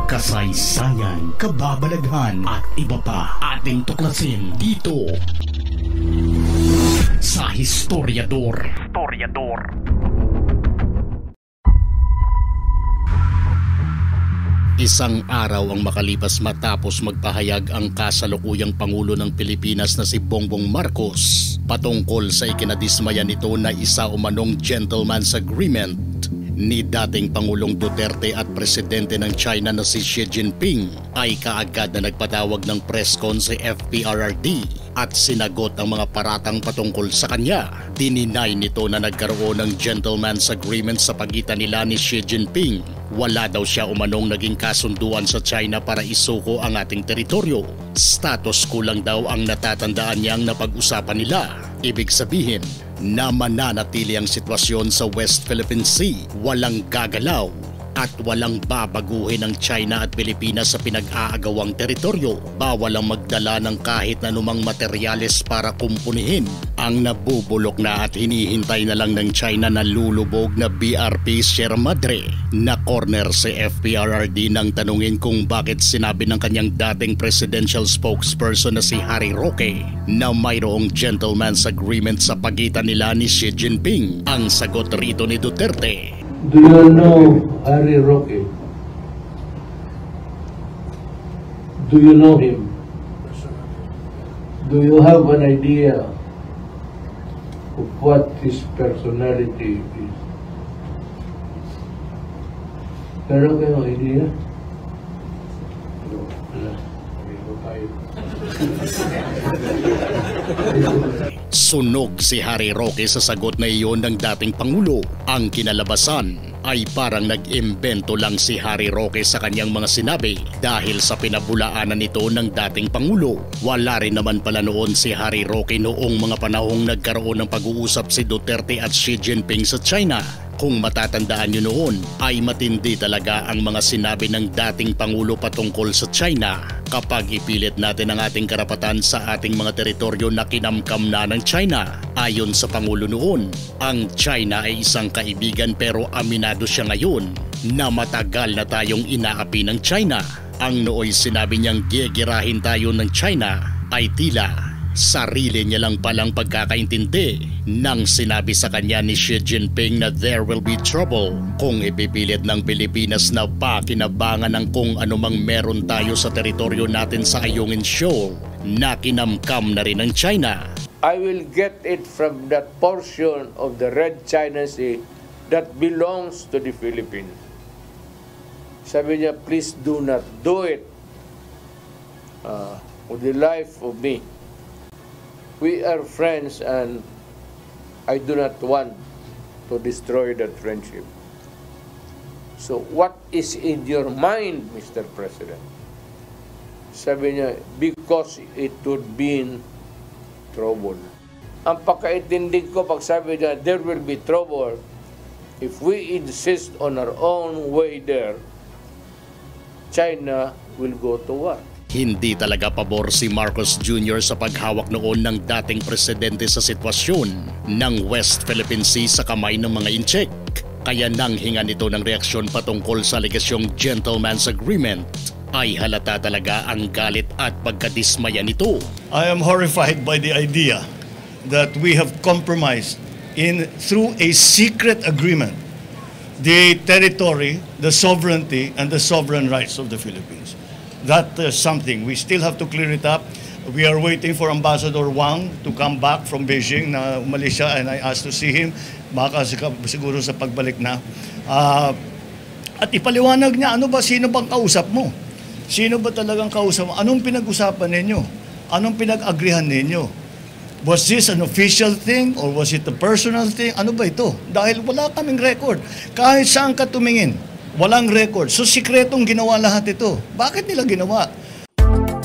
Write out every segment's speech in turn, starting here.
kasaysayan, kababalaghan at iba pa ating tuklasin dito sa Historiador. Isang araw ang makalipas matapos magpahayag ang kasalukuyang Pangulo ng Pilipinas na si Bongbong Marcos patungkol sa ikinadismaya nito na isa umanong gentleman's agreement ni dating Pangulong Duterte at Presidente ng China na si Xi Jinping ay kaagad na nagpatawag ng press con si FPRRD at sinagot ang mga paratang patungkol sa kanya. Dininay nito na nagkaroon ng gentleman's agreement sa pagitan nila ni Xi Jinping. Wala daw siya umanong naging kasunduan sa China para isuko ang ating teritoryo. Status quo lang daw ang natatandaan niyang napag-usapan nila. Ibig sabihin na mananatili ang sitwasyon sa West Philippine Sea, walang gagalaw at walang babaguhin ng China at Pilipinas sa pinag-aagawang teritoryo. Bawal ang magdala ng kahit na anumang materyales para kumpunihin ang nabubulok na at hinihintay na lang ng China na lulubog na BRP Sierra Madre. Na corner si FPRRD nang tanungin kung bakit sinabi ng kanyang dating presidential spokesperson na si Harry Roque na mayroong gentleman's agreement sa pagitan nila ni Xi Jinping. Ang sagot rito ni Duterte: Do you know Harry Roque? Do you know him? Do you have an idea of what his personality is? Meron kayong idea? Wala. Sunog si Harry Roque sa sagot na iyon ng dating Pangulo. Ang kinalabasan ay parang nag-imbento lang si Harry Roque sa kanyang mga sinabi dahil sa pinabulaanan nito ng dating Pangulo. Wala rin naman pala noon si Harry Roque noong mga panahong nagkaroon ng pag-uusap si Duterte at Xi Jinping sa China. Kung matatandaan nyo noon ay matindi talaga ang mga sinabi ng dating Pangulo patungkol sa China. Kapag ipilit natin ang ating karapatan sa ating mga teritoryo na kinamkam na ng China. Ayon sa Pangulo noon, ang China ay isang kaibigan pero aminado siya ngayon na matagal na tayong inaapi ng China. Ang nooy sinabi niyang gigirahin tayo ng China ay tila sarili niya lang palang pagkakaintindi nang sinabi sa kanya ni Xi Jinping na there will be trouble kung ipipilit ng Pilipinas na pakinabangan ng kung anumang meron tayo sa teritoryo natin sa Ayungin Shoal na kinamkam na rin ng China. I will get it from that portion of the Red China Sea that belongs to the Philippines. Sabi niya, please do not do it with the life of me. We are friends and I do not want to destroy that friendship. So what is in your mind, Mr. President? Sabi niya, because it would be in trouble. Ang pagkaintindi ko pag sabi niya, there will be trouble if we insist on our own way there, China will go to war. Hindi talaga pabor si Marcos Jr. sa paghawak noon ng dating presidente sa sitwasyon ng West Philippine Sea sa kamay ng mga incheck. Kaya nang hinga nito ng reaksyon patungkol sa alegasyong gentleman's agreement, ay halata talaga ang galit at pagkadismaya nito. I am horrified by the idea that we have compromised through a secret agreement the territory, the sovereignty, and the sovereign rights of the Philippines. That is something. We still have to clear it up. We are waiting for Ambassador Wang to come back from Beijing na umalis siya, and I asked to see him. Baka siguro sa pagbalik na. At ipaliwanag niya, sino bang kausap mo? Sino ba talagang kausap mo? Anong pinag-usapan ninyo? Anong pinag-agrihan ninyo? Was this an official thing or was it a personal thing? Ano ba ito? Dahil wala kaming record. Kahit saan ka tumingin, walang record. So, sikretong ginawa lahat ito. Bakit nila ginawa?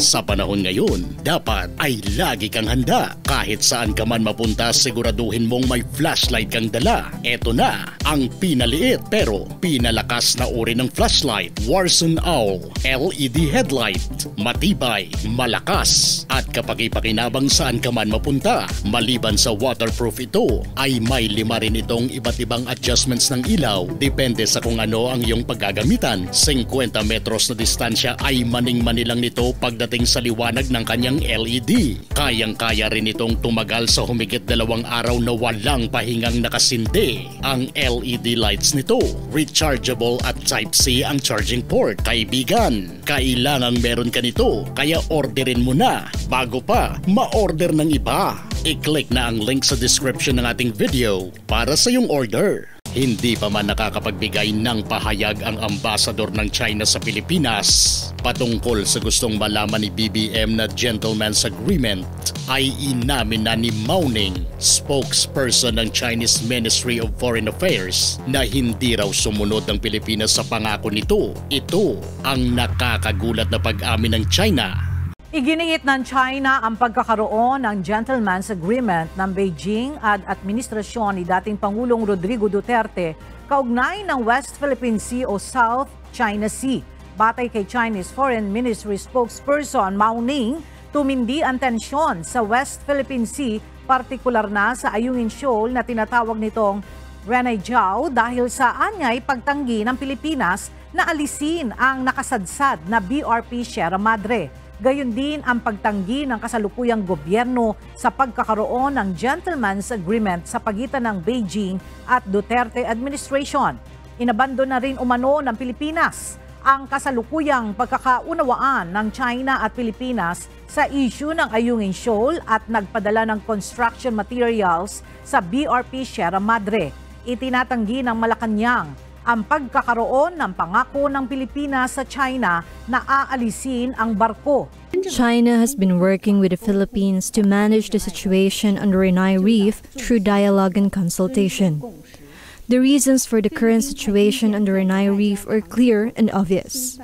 Sa panahon ngayon, dapat ay lagi kang handa. Kahit saan ka man mapunta, siguraduhin mong may flashlight kang dala. Eto na, ang pinaliit pero pinalakas na uri ng flashlight. Warson Owl LED headlight. Matibay, malakas, at kapag ipakinabang saan ka man mapunta. Maliban sa waterproof ito, ay may 5 rin itong iba't ibang adjustments ng ilaw. Depende sa kung ano ang iyong paggagamitan. 50 metros na distansya ay maning-manilang nito pagdating sa liwanag ng kanyang LED. Kayang-kaya rin itong tumagal sa humigit 2 araw na walang pahingang nakasindi. Ang LED lights nito, rechargeable at Type-C ang charging port. Kaibigan, kailangang meron ka nito, kaya orderin mo na bago pa ma-order ng iba. I-click na ang link sa description ng ating video para sa iyong order. Hindi pa man nakakapagbigay ng pahayag ang ambasador ng China sa Pilipinas patungkol sa gustong malaman ni BBM na gentleman's agreement, ay inamin na ni Mao Ning, spokesperson ng Chinese Ministry of Foreign Affairs, na hindi raw sumunod ang Pilipinas sa pangako nito. Ito ang nakakagulat na pag-amin ng China. Iginiit ng China ang pagkakaroon ng gentleman's agreement ng Beijing at administrasyon ni dating Pangulong Rodrigo Duterte kaugnay ng West Philippine Sea o South China Sea. Batay kay Chinese Foreign Ministry spokesperson Mao Ning, tumindi ang tensyon sa West Philippine Sea, partikular na sa Ayungin Shoal na tinatawag nitong Renaijiao dahil sa anyay pagtanggi ng Pilipinas na alisin ang nakasadsad na BRP Sierra Madre. Gayon din ang pagtanggi ng kasalukuyang gobyerno sa pagkakaroon ng gentleman's agreement sa pagitan ng Beijing at Duterte administration. Inabando na rin umano ng Pilipinas ang kasalukuyang pagkakaunawaan ng China at Pilipinas sa issue ng Ayungin Shoal at nagpadala ng construction materials sa BRP Sierra Madre. Itinatanggi ng Malacanang ang pagkakaroon ng pangako ng Pilipinas sa China na aalisin ang barko. China has been working with the Philippines to manage the situation on the Renai Reef through dialogue and consultation. The reasons for the current situation on the Renai Reef are clear and obvious.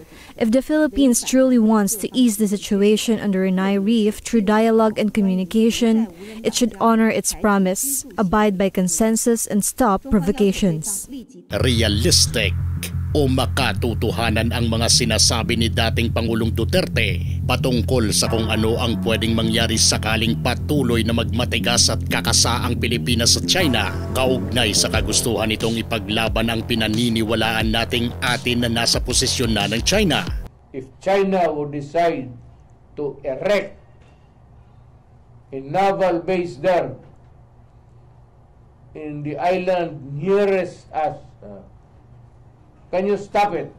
If the Philippines truly wants to ease the situation on the Renai Reef through dialogue and communication, it should honor its promise, abide by consensus, and stop provocations. Realistic o makatotohanan ang mga sinasabi ni dating Pangulong Duterte patungkol sa kung ano ang pwedeng mangyari sakaling patuloy na magmatigas at kakasa ang Pilipinas at China kaugnay sa kagustuhan nitong ipaglaban ang pinaniniwalaan nating atin na nasa posisyon na ng China. If China would decide to erect a naval base there in the island nearest us, can you stop it?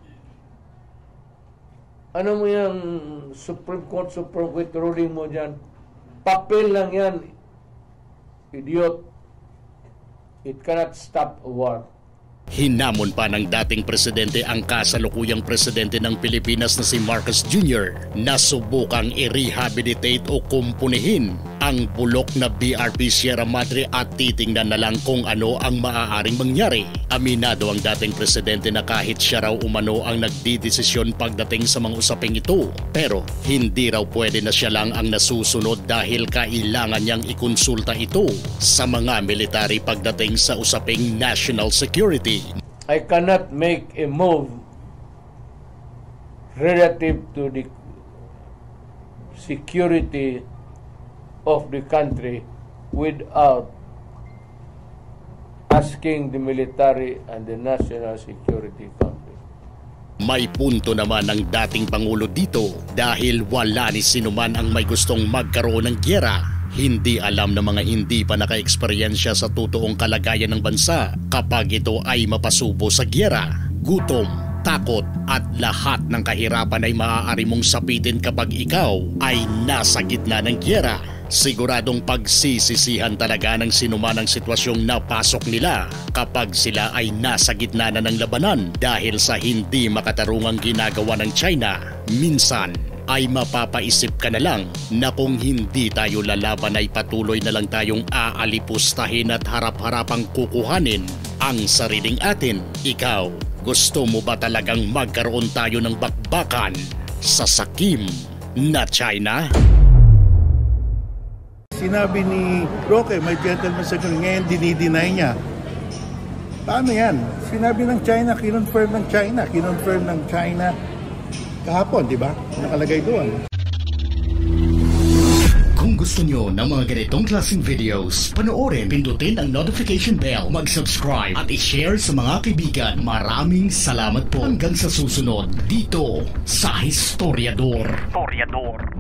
Ano mo yung Supreme Court ruling mo dyan? Papel lang yan, idiot. It cannot stop a war. Hinamon pa ng dating presidente ang kasalukuyang presidente ng Pilipinas na si Marcos Jr. na subukang i-rehabilitate o kumpunihin ang bulok na BRP Sierra Madre at titingnan na lang kung ano ang maaaring mangyari. Aminado ang dating presidente na kahit siya raw umano ang nagdidesisyon pagdating sa mga usaping ito, pero hindi raw pwede na siya lang ang nasusunod dahil kailangan niyang ikonsulta ito sa mga military pagdating sa usaping national security. I cannot make a move relative to the security of the country without asking the military and the National Security Council. May punto naman ang dating Pangulo dito dahil wala ni sinuman ang may gustong magkaroon ng gyera. Hindi alam ng mga hindi pa naka-eksperyensya sa totoong kalagayan ng bansa kapag ito ay mapasubo sa gyera, gutom, takot at lahat ng kahirapan ay maaari mong sapitin kapag ikaw ay nasa gitna ng gyera. Siguradong pagsisisihan talaga ng sinuman ang sitwasyong napasok nila kapag sila ay nasa gitna na ng labanan dahil sa hindi makatarungang ginagawa ng China. Minsan ay mapapaisip ka na lang na kung hindi tayo lalaban ay patuloy na lang tayong aalipustahin at harap-harapang kukuhanin ang sariling atin. Ikaw, gusto mo ba talagang magkaroon tayo ng bakbakan sa sakim? na China? Sinabi ni Roque, may gentleman's agreement, ngayon dinideny niya. Paano yan? Sinabi ng China, kinonfirm ng China kahapon, di ba? Nakalagay doon. Kung gusto nyo ng mga ganitong klaseng videos, panoorin, pindutin ang notification bell, mag-subscribe at i-share sa mga kaibigan. Maraming salamat po hanggang sa susunod dito sa Historiador.